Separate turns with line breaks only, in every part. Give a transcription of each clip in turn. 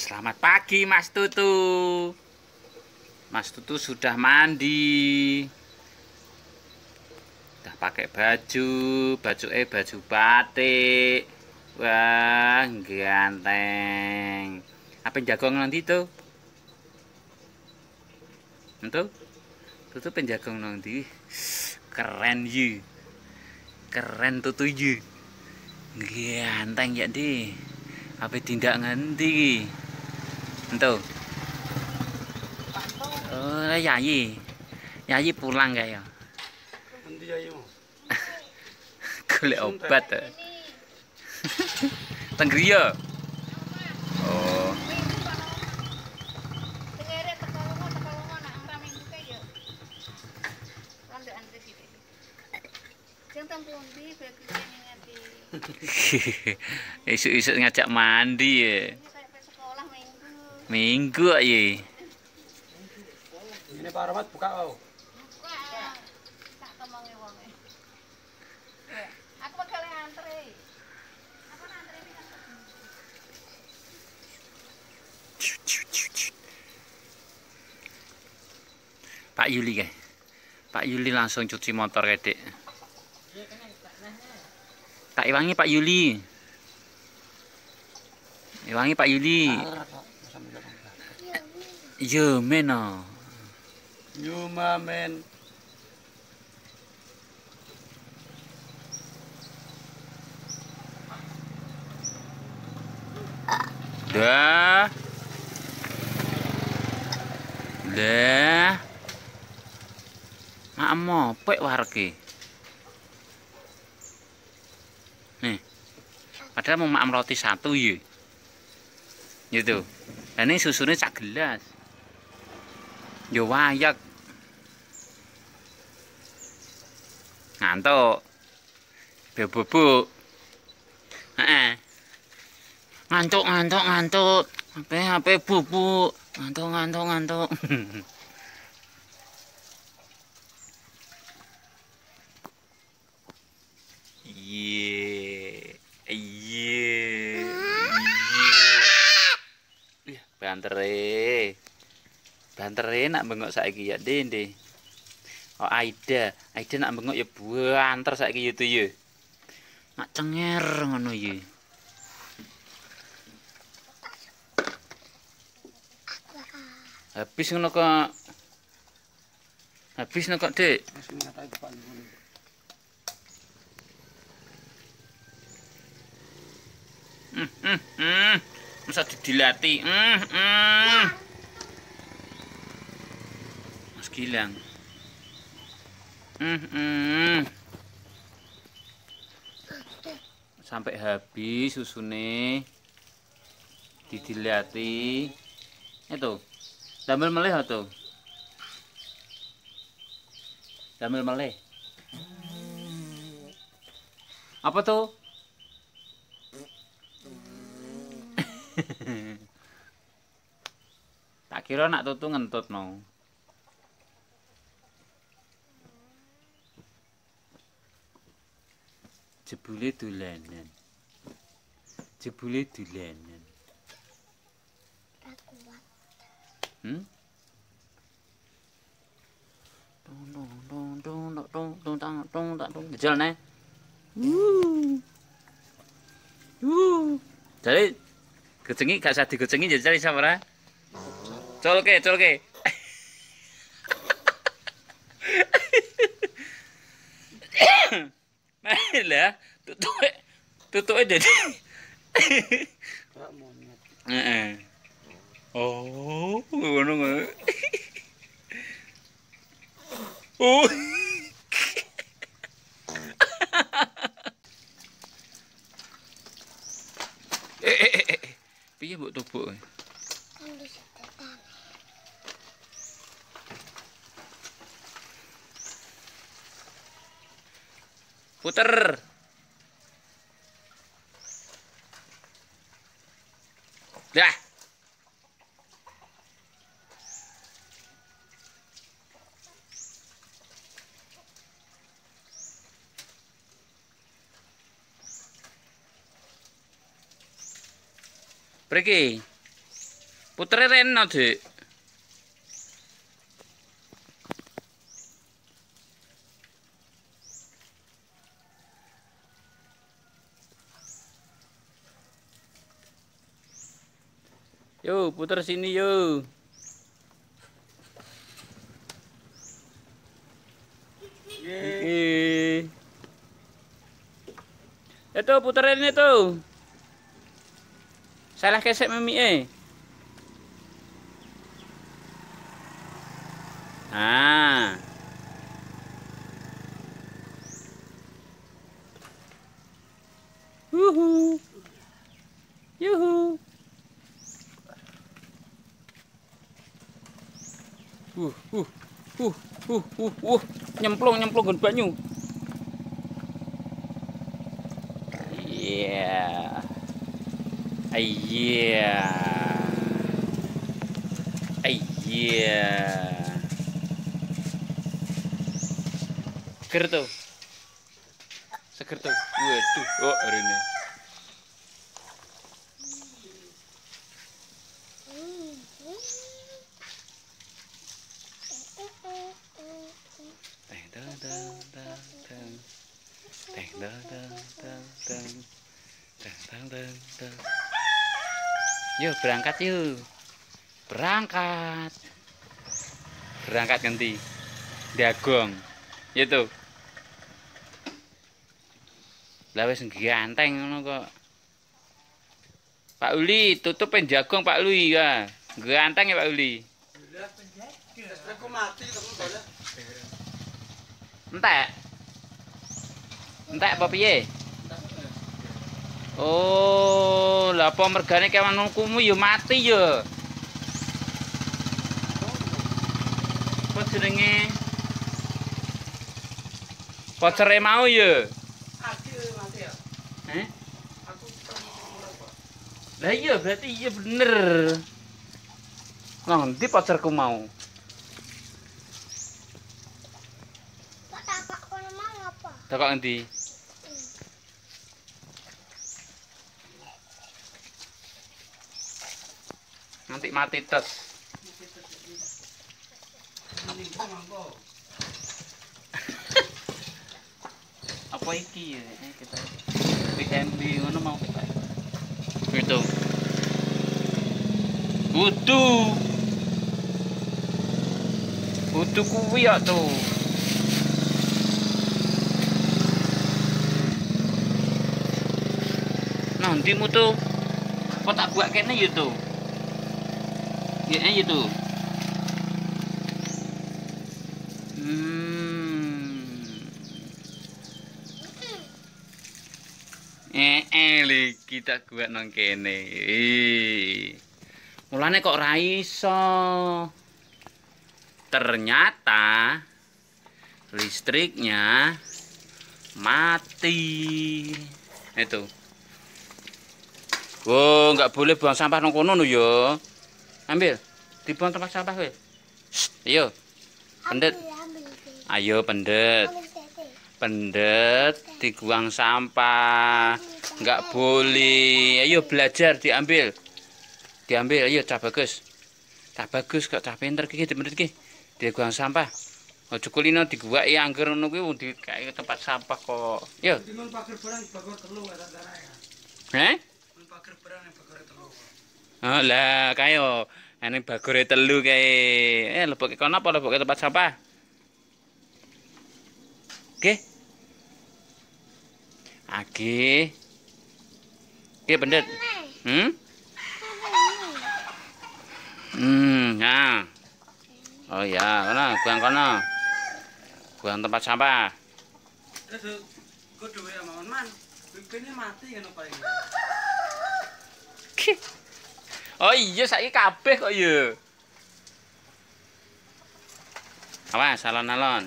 Selamat pagi Mas Tutu. Mas Tutu sudah mandi. Udah pakai baju baju batik. Wah, ganteng. Apa jagong nanti tuh? Untuk Tutu penjagong nanti. Keren you. Keren Tutu you. Ganteng ya di. Apa tindak nganti? Entuh. Oh, Yayi pulang kayak.
Nanti Yayi mau.
Golek obat. Tenggriya. Oh. Isuk-isuk ngajak mandi ya. Minggu ya.
Ini Pak Rahmat buka kau.
Aku bakal antri. Aku antri ini kan.
Pak Yuli kayak. Pak Yuli langsung cuci motor kayak Dek. Tak iwangi Pak Yuli. Iwangi Pak Yuli. Yo meno.
Yuma men.
Dah. Mak mopek warga. Nih. Padahal mau mak roti satu ya. Gitu. Dan ini susunya sak gelas. Yo wayak. Ngantuk. Bebubuk. Heeh. Ngantuk. HP bubuk. Ngantuk. Iya. Bantere nak bengok saiki ya Dende. Oh Aida nak bengok ya banter saiki ya tuh ya. Nak cenger ngono ya. Habis ngono kok. Dek.
Masih ngatai Pak Ibu.
Masa didilati. Mas Gilang. Sampai habis susune didilati. Itu. Damel meleh tuh. Damel meleh. Apa tuh? Tak kira nak tutu ngentut no. Jebule dolanan. Jajal nih. Jadi kecengi gak usah digocengi jajal iso ora? Colke. Lah, tutuke dadi.
Pak monyet.
Heeh. Oh, ngono. Oh. Piye mbok tubuk? Puter. Dah. Pergi. Putere reno, Dik. Yo, puter sini yo. Oke. Itu puterin itu. Salah kesek memi. Ah. Yuhu. Yuhu. Nyemplung gon banyu. Iya. Iya. Iya. Seger tuh. Seger tuh. Waduh, oh ini. Yuk berangkat yuk. Berangkat. Berangkat nanti. Dagong. Itu. Lah wis ganteng ngono kok. Pak Uli, tutupin jagong Pak Uli ya. Ganteng ya Pak Uli.
Aku mati kamu boleh.
Entek. Entek apa piye? Oh, lah apa mergane kewan kumu ya mati ya. Apa jenenge? Pocere mau ya.
Mati ya. Aku
Lah iya berarti iya bener. Nang ndi pacarku mau?
Tak takak kono mau apa?
Takok endi? Nanti mati tes. Apa iki ya? Kita PMB ngono mau kita. Itu. Udu kuwi ya tuh. Nah, ndimu tuh. Kok tak buat kene ya tuh. Ya itu. Li kita buat nang kene. Mulane kok ra iso. Ternyata listriknya mati. Itu. Oh, nggak boleh buang sampah nang kono lho ya. Ambil. Dibuang tempat sampah kowe. Ayo. Pendet. Ayo pendet. Pendet dibuang sampah. Nggak boleh. Ayo belajar diambil. Diambil ayo cah bagus. Cah bagus kok cah pinter iki pendet iki. Dibuang sampah. Ojo kulino diguwaki angger ngono kuwi dikae tempat sampah kok. Yo.
Timun pager barang bagor telu ya tantara ya. Pager barang yang bagor telu.
Oh lah kayo eneng bagore telu kae. Leboke kono apa leboke tempat sampah? Oke. Oke. Oke, pendet. Nah. Oh ya, kono, buang kono. Buang tempat sampah.
Terus kok duwe amon man. Bibine mati ngono paling.
Oh iya saiki kabeh kok ya. Awas alon-alon.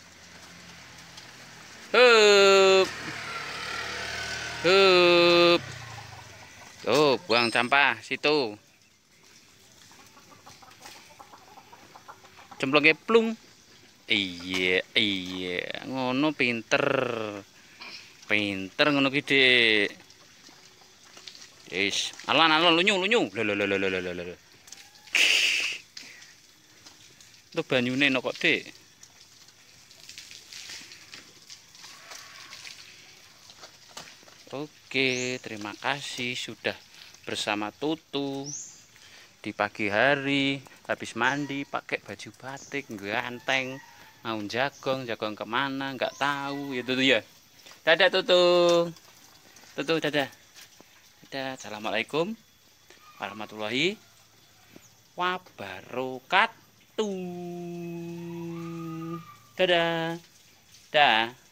Hup. Hup. Tuh, buang sampah situ. Cemplungke plung. Iya, ngono pinter. Pinter ngono ki, Dik. Wis, alon-alon lunyu. Lho. Untuk banyune no kok, Dik. Oke, terima kasih sudah bersama Tutu di pagi hari, habis mandi pakai baju batik, ganteng, mau jagong kemana nggak tahu ya Tutu ya. Dadah Tutu, Tutu dadah, dadah. Assalamualaikum warahmatullahi wabarakatuh. Dadah, dah.